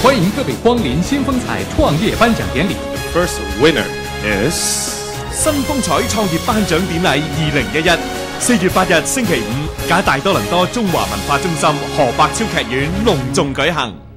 欢迎各位光临新風采創業頒獎典禮。 First winner is 新風采創業頒獎典禮2011 4月8日星期五，假大多倫多中華文化中心河百超劇院隆重舉行。